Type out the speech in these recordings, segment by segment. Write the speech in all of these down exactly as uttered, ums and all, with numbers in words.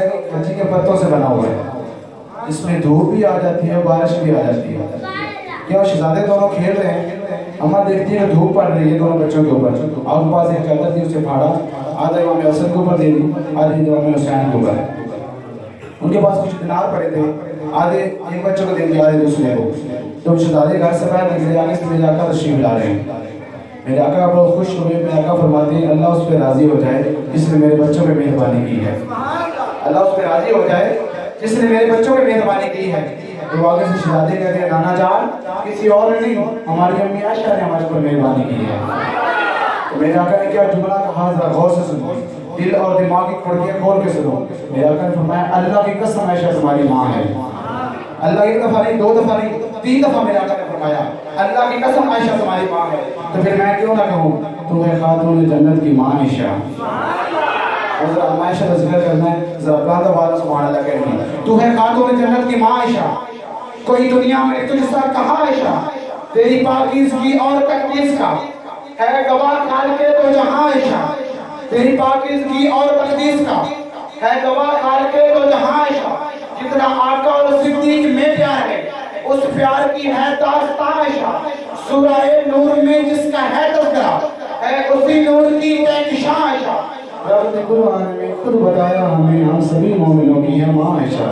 ہے کہ کھچی کے پتوں سے بنا ہوا ہے، اس میں دھوپ بھی آ جاتی ہے، بارش بھی آ جاتی ہے. کیا شہزادے دونوں کھیل رہے ہیں، اماں دیکھتی ہے کہ دھوپ پڑ رہی ہے دونوں بچوں کے اوپر، اور پاس ایک چادر تھی اسے پھاڑا، آدھا امام حسن کے اوپر دے دی، آدھے امام حسین کے اوپر. ان کے پاس کچھ دینار پڑے تھے، آدھے ایک بچوں کو دے دیا، آدھے دوسرے کو. تو شہزادے گھر سے باہر نکلے، آگے سے میرے آقا تشریف لا رہے ہیں. میرے آقا بہت خوش ہوئے. میرے آقا فرماتے ہیں اللہ اس پہ راضی ہو جائے جس نے میرے بچوں پہ مہربانی کی ہے. اللہ اس پہ راضی ہو جائے جس نے میرے بچوں پہ مہربانی کی ہے. تو آگے سے شہزادے کہتے ہیں نانا جان کسی اور نے نہیں، ہماری امی عائشہ نے ہمارے پر مہربانی کی ہے. تو میرے آقا نے کیا جملہ کہا، ذرا غور سے سنو، دل اور دماغ کی کھڑکیاں کھول کے سنو. میرے آقا نے فرمایا اللہ کی قسم عائشہ تمہاری ماں ہے. اللہ ایک دفعہ نہیں، دو دفعہ نہیں، تین دفعہ میرے آقا نے فرمایا اللہ کی قسم عائشہ تمہاری ماں ہے. تو پھر میں کیوں نہ کہوں تو ہے خاتون جنت کی ماں عائشہ. اور ذرا عائشہ کا ذکر کرنا ہے، ذرا پراندہ والا سبحان اللہ کہنے ہے تو ہے خاتون جنت کی ماں عائشہ. کوئی دنیا میں تجھ سا کہا عائشہ، تیری پاکیزگی اور تقدیس کا ہے گواہ خالق تو جہاں عائشہ. تیری پاکیزگی اور تقدیس کا ہے گواہ خالق تو جہاں عائشہ. جتنا آقا اور صدیق میں پیار ہے اس پیار کی ہے داستان عائشہ. سورہ نور میں جس کا ہے تذکرہ ہے اسی نور کی کہکشاں عائشہ. رب نے قرآن میں خود بتایا ہمیں ہم سبھی مومنوں کی ہے ماں عائشہ.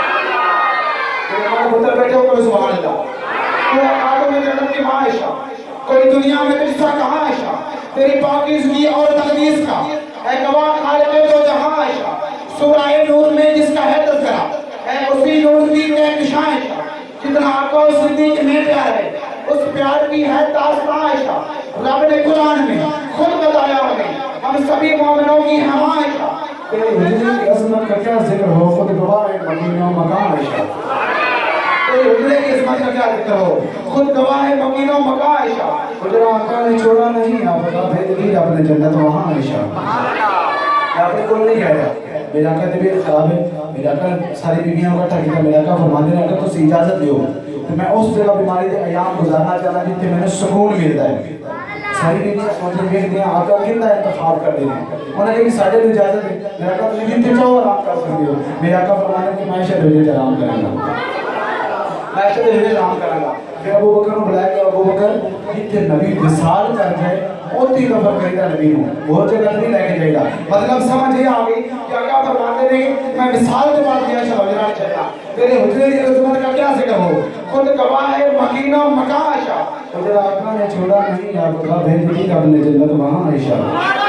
ہمارے پتر بیٹھے ہو کوئی سبحان اللہ. تو خاتون جنت کی ماں عائشہ، کوئی دنیا میں تجھ سا کہاں عائشہ، تیری پاکیزگی اور تقدیس کا ہے گواہ خالق تو جہاں عائشہ. سورہ نور میں جس کا ہے تذکرہ ہے اسی نور کی کہکشاں عائشہ. جتنا آقا و صدیق میں پیار ہے اس پیار کی ہے داستان عائشہ. رب نے قرآن میں خود بتایا ہمیں ہم سبھی مومنوں کی ہے ماں عائشہ. تیرے حجرے کی عظمت کا کیا ذکر ہو، خود گواہ ہے مکین و مکان عائشہ. تیرے حجرے کی عظمت کا کیا ذکر ہو، خود گواہ ہے مکین و مکان عائشہ. حجرہ آقا نے چھوڑا نہیں، آپ بتا بھیج دی اپنے جنت وہاں عائشہ. میں آپ نے کل نہیں کہہ رہا، میرے آقا طبیعت خراب ہے، میرے آقا ساری بیویاں کو اکٹھا کیا. میرے آقا فرماتے ہیں اگر تسی اجازت دیو تو میں اس جگہ بیماری دے ایام گزارنا چاہنا جتنے میں نے سکون ملتا ہے. ساری بیویاں سوچیں گے کہ آقا کن کا انتخاب کر دینے، انہوں نے کہا ساڑھے تو اجازت ہے. میرے آقا تم جن چاہو آرام کر سکتے ہو. میرے آقا فرماتے ہیں کہ میں عائشہ دے آرام کریں گا، میں عائشہ دے آرام کریں گا. پھر ابو بکر کو بلایا کہ ابو بکر جتنے نبی وصال کر جائے اوتی دفعہ کریدہ نبی ہوں، بہت جگہ نہیں لے کے جائے گا. مطلب سمجھ یہ آگئی کہ آقا فرماتے ہیں میں وصال کے بعد دیا شاہجرہ چاہتا. تیرے حجرے کی عظمت کا کیا ذکر ہو، خود گواہ ہے مکین و مکان عائشہ. حجرہ آقا نے چھوڑا نہیں، آپ کا بھیج دی اپنے جنت وہاں عائشہ.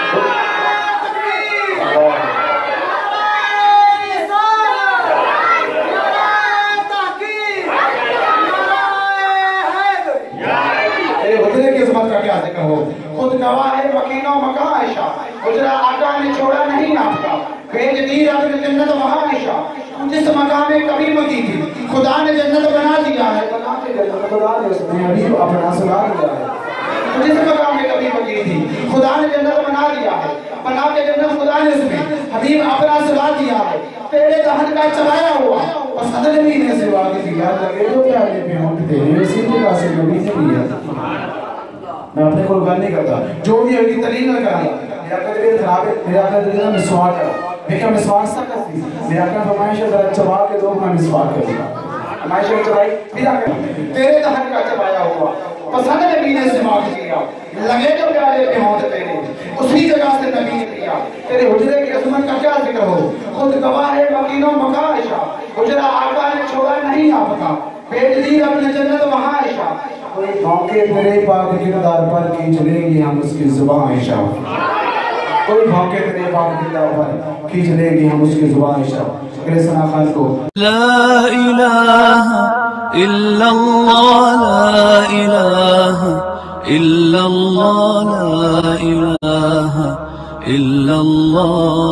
خود گواہ ہے مکین و مکان عائشہ. حجرہ آقا نے چھوڑا نہیں آپ کا، بھیج دی اپنے جنت وہاں عائشہ. جس مقام میں کبھی مکی تھی خدا نے جنت بنا دیا ہے، بنا کے جنت خدا نے اس میں حبیب اپنا سلا دیا ہے. جس مقام میں کبھی مکی تھی خدا نے جنت بنا دیا ہے، بنا کے جنت خدا نے اس میں حبیب اپنا سلا دیا ہے. تیرے دہن کا چلایا ہوا پسند نہیں نے سوا کے دیا لگے جو پیارے پہ ہوں تیرے اسی جگہ سے نبی نے دیا. میں اپنے کو گل نہیں کرتا، جو بھی ہے کہ تلین نہ کرنا. میرا آقا طبیعت خراب ہے، میرا آقا دلیل میں مسواک کرا، دیکھا مسواک سکت تھی. میرا آقا فرمائش ہے ذرا چبا کے دو میں مسواک کروں. فرمائش ہے چبائی پھر آقا تیرے دہن کا چبایا ہوا پسند نبی نے سماعت کیا لگے جو پیارے پہ ہوں تیرے اسی جگہ سے نبی نے کیا. تیرے حجرے کی عظمت کا کیا ذکر ہو، خود گواہ ہے مکین و مکان عائشہ. حجرہ آقا نے چھوڑا نہیں آپ کا، بھیج دی اپنے جنت وہاں عائشہ. کوئی بھونکے تیرے پاک کردار پر کی چلے گی ہم اس کی زبان عائشہ. کوئی بھونکے تیرے پاک کردار پر کی چلے گی ہم اس کی زبان عائشہ. اگلے ثنا خان کو لا الہ الا اللہ، لا الہ الا اللہ، لا الہ الا اللہ.